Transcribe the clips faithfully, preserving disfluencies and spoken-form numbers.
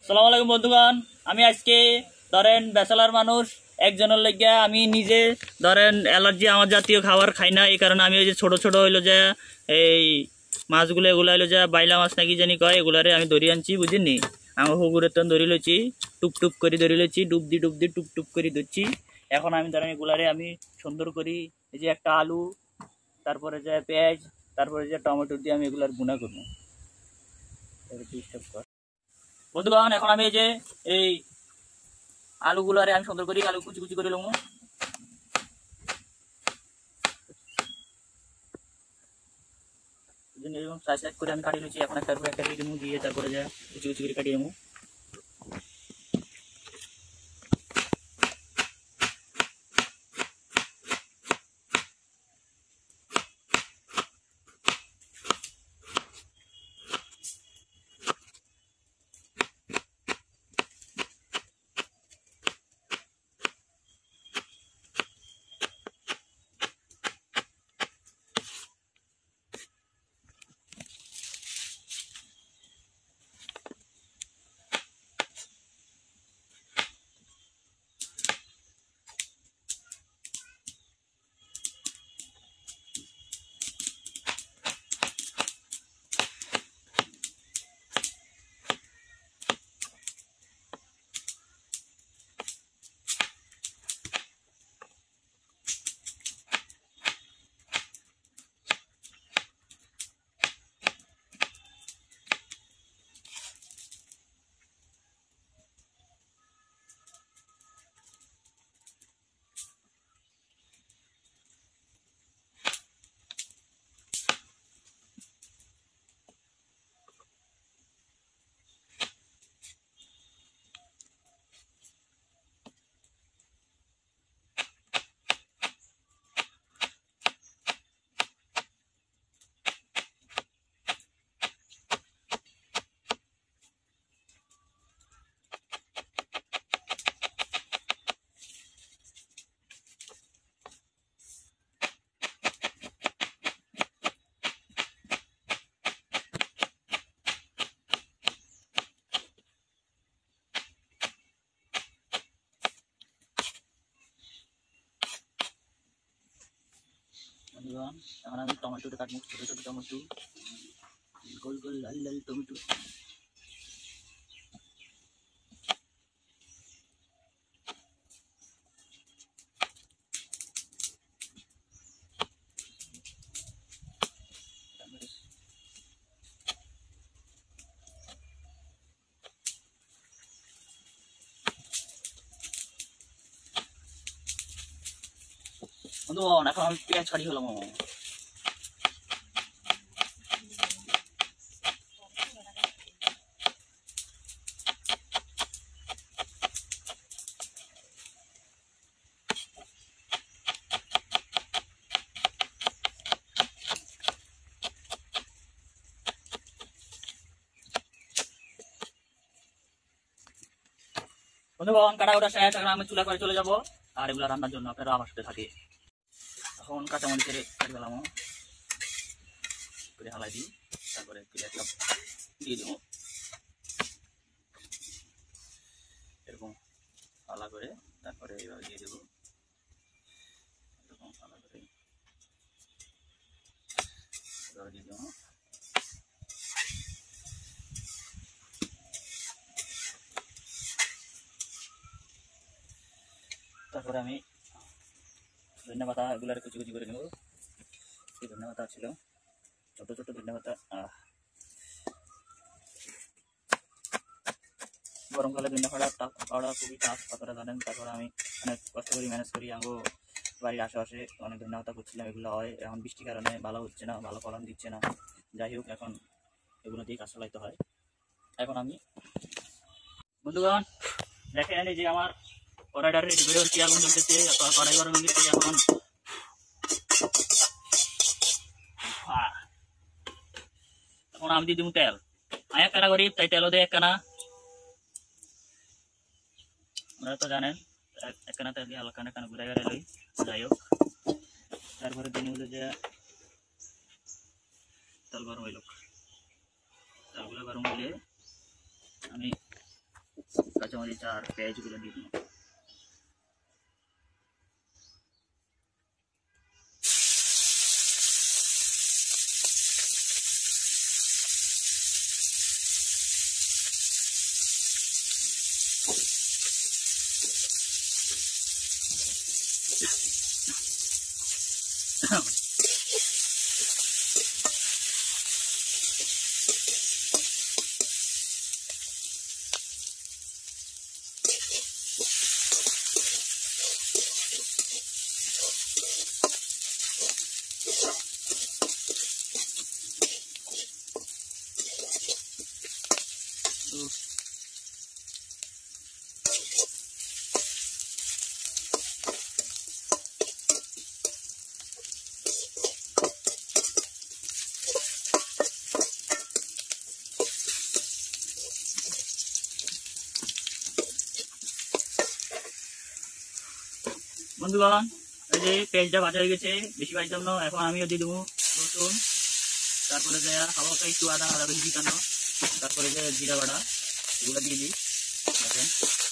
আসসালামু আলাইকুম বন্ধুগণ। আমি আজকে ধরেন ব্যাচেলার মানুষ একজনের লাগিয়া আমি নিজে ধরেন অ্যালার্জি আমার জাতীয় খাবার খাই না, এই কারণে আমি ওই যে ছোটো ছোটো হইলো যে এই মাছগুলো এগুলো হইলো যে বাইলা মাছ নাকি জানি কয়, এগুলারে আমি ধরি আনছি বুঝিনি। আমার পুকুরের তন ধরি লইছি, টুপ টুপ করে ধরি লইছি, ডুব দি ডুব দি টুপ টুপ করে ধরছি। এখন আমি ধরেন এগুলারে আমি সুন্দর করি, এই যে একটা আলু, তারপরে যে পেঁয়াজ, তারপরে যে টমেটো দিয়ে আমি এগুলার গুঁড়া করবো। বন্ধুগণ এখন আমি এই যে এই আলুগুলারে আমি সুন্দর করি আলু কুচি কুচি করে লমু। এরকম সাইজ সাইজ করে আমি কাটিয়ে নিচ্ছি। এখন একটা একটা দিয়ে দিমু, দিয়ে তারপরে যে কুচি কুচি করে কাটিয়ে নেবো। এখন আমি টমেটোটা কাটবো, ছোটো ছোটো টমেটো, গোল গোল লাল লাল টমেটো। বন্ধুগণ এখন আমি পেঁয়াজ কাটি হলাম। বন্ধুগণ কাটা ওটা শেষ, এখন আমি চুলা করে চলে যাবো আর এগুলো রান্নার জন্য আপনারা আমার সাথে থাকে। এখন কাঁচামরিচের কাটি ফেলাম করে হালাই দিই, তারপরে পেঁয়াজটা দিয়ে দেবো এরকম আলা করে, তারপরে এইভাবে দিয়ে দেবো এরকম আলা করে এভাবে দিয়ে দেবো। তারপরে আমি ধনিয়া পাতা এগুলার কুচি কুচি করে নেব। এই ধনিয়া পাতা ছিল ছোট ছোট ধনিয়া পাতা। গরমকালে ধনিয়া পাতা পাওয়া খুবই টাফ, কতটা জানেন। তারপরে আমি অনেক কষ্ট করি ম্যানেজ করি। আঙ্গো বাড়ির আশেপাশে অনেক ধনিয়া পাতা করছিলাম, এগুলো হয়। এখন বৃষ্টির কারণে ভালো হচ্ছে না, ভালো ফলন দিচ্ছে না। যাই হোক এখন এগুলো দিয়ে কাজ চালাইতে হয়। এখন আমি বন্ধুগণ দেখেন এই যে আমার কড়াইটা রেডি করে হচ্ছে, আগুন জ্বলতেছে, কড়াই গরম হয়ে গেছে। এখন এখন আমি দিয়ে দিব তেল, আমি এক কানা করি তাই তেলও দেয় এক কানা, আপনারা তো জানেন। এক কানা তেল দিয়ে হালকা কানা ঘুরে গেলে লই। যাই হোক তারপরে দিন হলো যে তেল গরম হইল, তেলগুলো গরম হইলে আমি কাঁচামরিচ আর পেঁয়াজগুলো দিয়ে দিলাম। বন্ধুগণ, এই যে পেঁয়াজটা ভাজা হয়ে গেছে, বেশি ভাজতাম না। এখন আমিও দিয়ে দেবো রসুন, তারপরে যে হালকা একটু আদা আদা বেশি দিতানো, তারপরে যে জিরা বাটা এগুলো দিয়ে দিই। দেখেন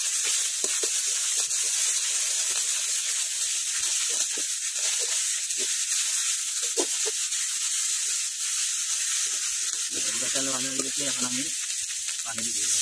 এগুলো তেল ভাজা হয়ে গেছে। এখন আমি পানি দিয়ে দিই।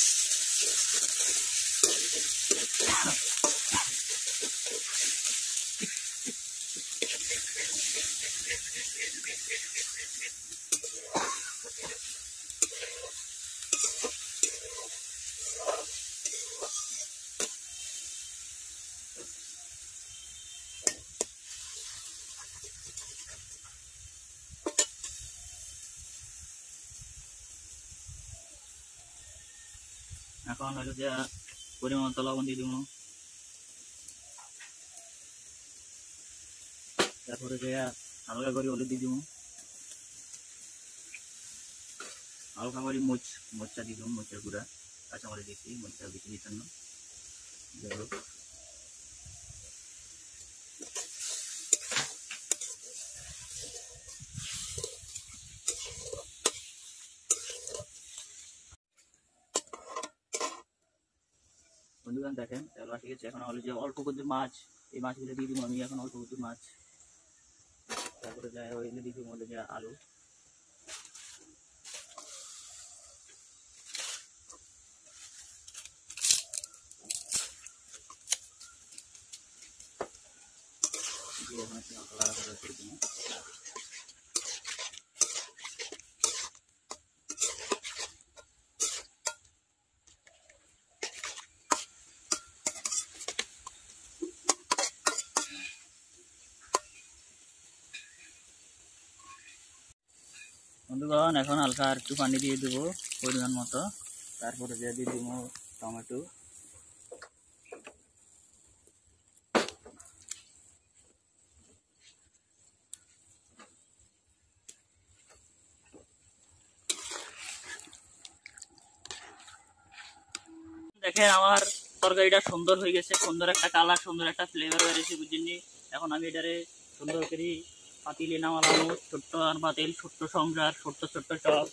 এখন হলো যে পরিমাণ মতো লবণ দিয়ে দিব, তারপরে যে হালকা করে হলুদ দিয়ে দিব, হালকা করে মরিচ মরিচা দিয়ে দিব, মরিচের গুঁড়া কাঁচামরিচ দিচ্ছি, মরিচা বেশি দিতেন না। বন্ধুগণ দেখেন তেল আসে গেছে। এখন হলো যে অল্প করে মাছ, এই মাছগুলো দিয়ে দিব আমি। এখন অল্প করে মাছ, তারপরে যায় ওইগুলো দিয়ে দিব মধ্যে যে আলু, বন্ধুগণ এখন হালকা আর একটু পানি দিয়ে দেবো পরিমাণ মতো, তারপরে দিয়ে দিয়ে দিব টমেটো, দেখেন আমার তরকারিটা সুন্দর হয়ে গেছে, সুন্দর একটা কালার, সুন্দর একটা ফ্লেভার বেরিয়েছে বুঝিনি। এখন আমি এটারে সুন্দর করে পাতিলে নামালাম, ছোট্ট আর পাতিল, ছোট্ট সংসার, ছোট্ট ছোট্ট টপ।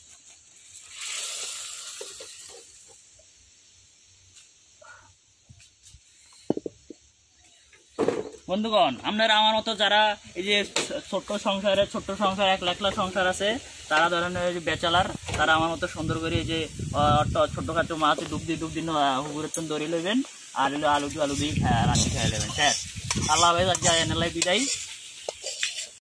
বন্ধুগণ আপনারা আমার মতো যারা এই যে ছোট্ট সংসারে ছোট্ট সংসার এক লাখ লাখ সংসার আছে, তারা ধরেন বেচালার, তারা আমার মতো সুন্দর করে এই যে ছোট্ট খাটো মাছ ডুব দিয়ে ডুব দিন হুগুরের তুন ধরে লইবেন, আর আলু আলু দিয়ে রান্না খেয়ে নেবেন। স্যার আল্লাহ হাফেজ, আজকে বিদায়।